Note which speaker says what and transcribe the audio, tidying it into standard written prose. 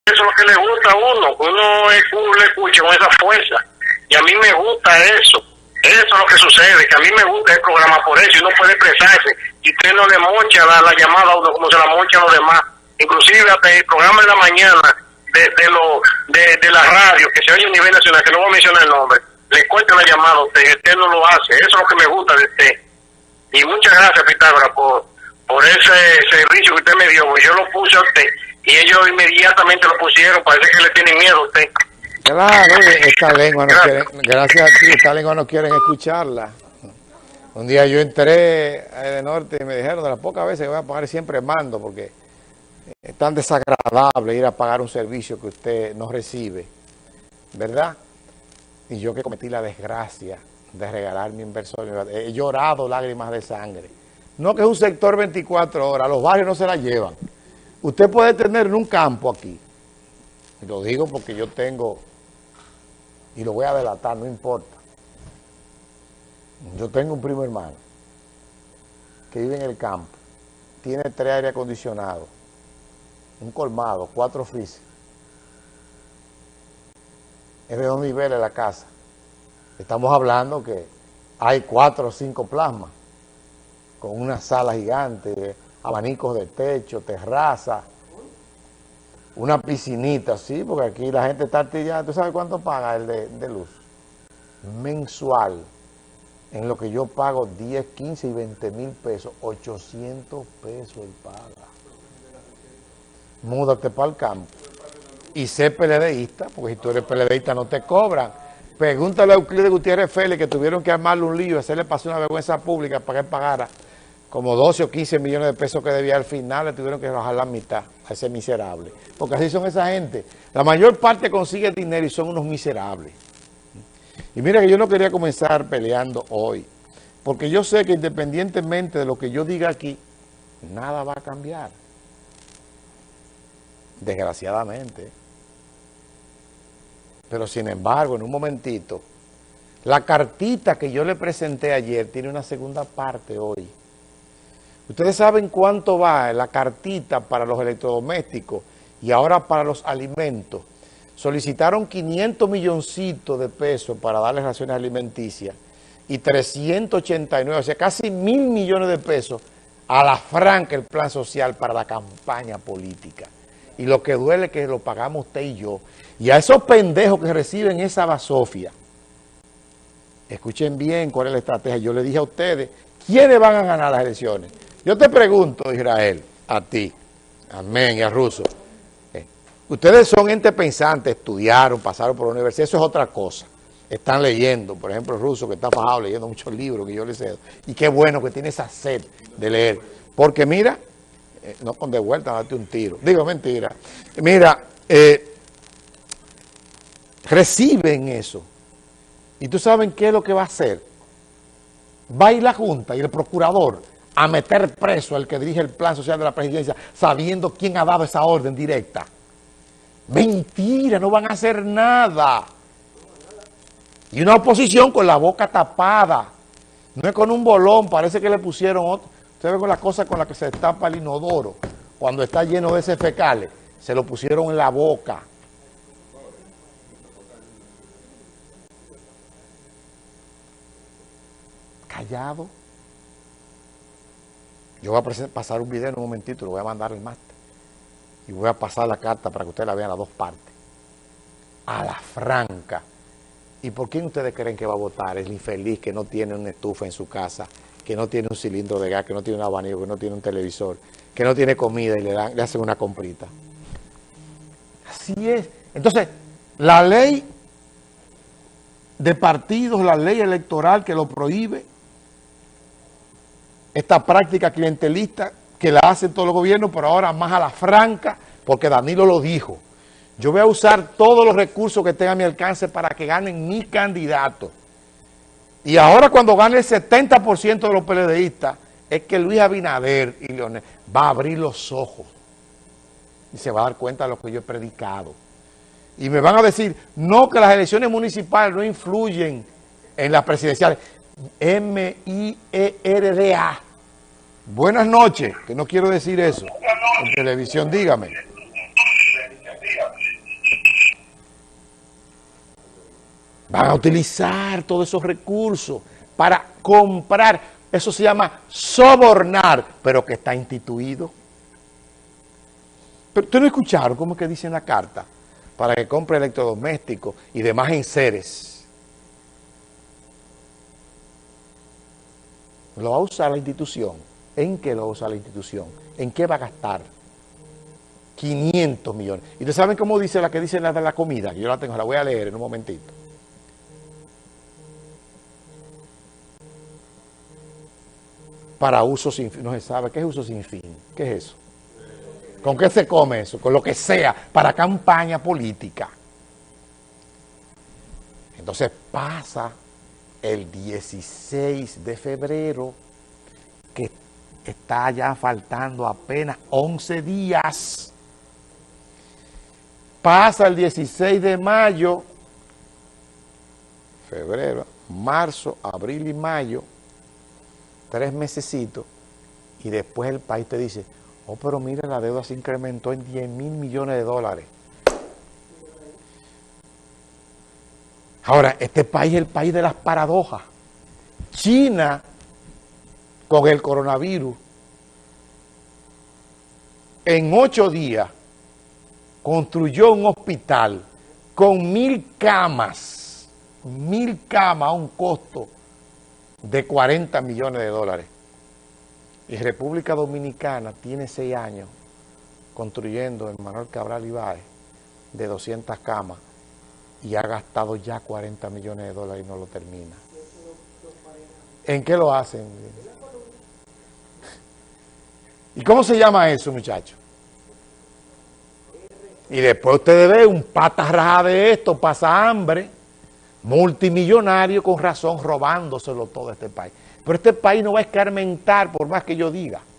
Speaker 1: Eso es lo que le gusta a uno, que uno le escuche con esa fuerza. Y a mí me gusta eso. Eso es lo que sucede, que a mí me gusta el programa por eso, y uno puede expresarse. Y usted no le mocha la llamada a uno como se la mocha a los demás. Inclusive hasta el programa de la mañana de la radio, que se oye a nivel nacional, que no voy a mencionar el nombre, le corta la llamada a usted, y usted no lo hace. Eso es lo que me gusta de usted. Y muchas gracias, Pitágoras, por ese servicio que usted me dio, porque yo lo puse a usted, y ellos inmediatamente lo pusieron. Parece que le tienen miedo a usted.
Speaker 2: Claro, esta lengua no quieren, gracias a ti, esta lengua no quieren escucharla. Un día yo entré a de Norte y me dijeron, de las pocas veces que voy a pagar siempre mando, porque es tan desagradable ir a pagar un servicio que usted no recibe, ¿verdad? Y yo que cometí la desgracia de regalar mi inversor, he llorado lágrimas de sangre. No que es un sector 24 horas, los barrios no se la llevan. Usted puede tener en un campo aquí, y lo digo porque yo tengo, y lo voy a delatar, no importa. Yo tengo un primo hermano que vive en el campo, tiene 3 aire acondicionados, un colmado, 4 freezer. Es de 2 niveles la casa. Estamos hablando que hay 4 o 5 plasmas, con una sala gigante, abanicos de techo, terraza, una piscinita, sí, porque aquí la gente está artillada. ¿Tú sabes cuánto paga el de luz? Mensual, en lo que yo pago 10, 15 y 20 mil pesos, 800 pesos él paga. Múdate para el campo. Y sé PLDista, porque si tú eres PLDista no te cobran. Pregúntale a Euclides Gutiérrez Félix, que tuvieron que armarle un lío, hacerle pasar una vergüenza pública para que él pagara como 12 o 15 millones de pesos que debía. Al final le tuvieron que bajar la mitad a ese miserable. Porque así son esa gente. La mayor parte consigue dinero y son unos miserables. Y mira que yo no quería comenzar peleando hoy, porque yo sé que independientemente de lo que yo diga aquí, nada va a cambiar. Desgraciadamente. Pero sin embargo, en un momentito, la cartita que yo le presenté ayer tiene una segunda parte hoy. Ustedes saben cuánto va la cartita para los electrodomésticos y ahora para los alimentos. Solicitaron 500 milloncitos de pesos para darles raciones alimenticias y 389, o sea, casi 1.000 millones de pesos a la franca el plan social para la campaña política. Y lo que duele es que lo pagamos usted y yo. Y a esos pendejos que reciben esa basofia, escuchen bien cuál es la estrategia. Yo le dije a ustedes, ¿quiénes van a ganar las elecciones? Yo te pregunto, Israel, a ti, amén, y a Russo. Ustedes son gente pensante, estudiaron, pasaron por la universidad, eso es otra cosa. Están leyendo, por ejemplo, Russo, que está fajado leyendo muchos libros que yo le cedo. Y qué bueno que tiene esa sed de leer. Porque mira, no con de vuelta, date un tiro. Digo, mentira. Mira, reciben eso. ¿Y tú sabes qué es lo que va a hacer? Va a ir la Junta y el procurador a meter preso al que dirige el plan social de la presidencia, sabiendo quién ha dado esa orden directa. Mentira, no van a hacer nada. Y una oposición con la boca tapada. No es con un bolón, parece que le pusieron otro. Usted ve con las cosas con las que se tapa el inodoro, cuando está lleno de heces fecales, se lo pusieron en la boca. Callado. Yo voy a pasar un video en un momentito, lo voy a mandar al máster. Y voy a pasar la carta para que ustedes la vean las dos partes. A la franca. ¿Y por quién ustedes creen que va a votar? El infeliz que no tiene una estufa en su casa, que no tiene un cilindro de gas, que no tiene un abanico, que no tiene un televisor, que no tiene comida y le hacen una comprita. Así es. Entonces, la ley de partidos, la ley electoral que lo prohíbe, esta práctica clientelista que la hacen todos los gobiernos, pero ahora más a la franca, porque Danilo lo dijo. Yo voy a usar todos los recursos que tenga a mi alcance para que ganen mi candidato. Y ahora cuando gane el 70% de los PLDistas, es que Luis Abinader y Leonel va a abrir los ojos y se va a dar cuenta de lo que yo he predicado. Y me van a decir, no, que las elecciones municipales no influyen en las presidenciales. M-I-E-R-D-A. Buenas noches, que no quiero decir eso. En televisión, dígame. Van a utilizar todos esos recursos para comprar. Eso se llama sobornar, pero que está instituido. Pero ustedes no escucharon cómo es que dice en la carta para que compre electrodomésticos y demás enseres. Lo va a usar la institución. ¿En qué lo va a usar la institución? ¿En qué va a gastar? 500 millones. ¿Y ustedes saben cómo dice la que dice la de la comida? Yo la tengo, la voy a leer en un momentito. Para uso sin fin. No se sabe. ¿Qué es uso sin fin? ¿Qué es eso? ¿Con qué se come eso? Con lo que sea, para campaña política. Entonces pasa el 16 de febrero, que está ya faltando apenas 11 días. Pasa el 16 de mayo, febrero, marzo, abril y mayo, 3 mesecitos, y después el país te dice, oh, pero mira, la deuda se incrementó en 10.000 millones de dólares. Ahora, este país es el país de las paradojas. China, con el coronavirus, en 8 días, construyó un hospital con 1.000 camas, 1.000 camas a un costo de 40 millones de dólares. Y República Dominicana tiene 6 años construyendo el Manuel Cabral Ibáez de 200 camas y ha gastado ya 40 millones de dólares y no lo termina. ¿En qué lo hacen? ¿Y cómo se llama eso, muchachos? Y después ustedes ven un pata raja de esto, pasa hambre, multimillonario con razón, robándoselo todo este país. Pero este país no va a escarmentar por más que yo diga.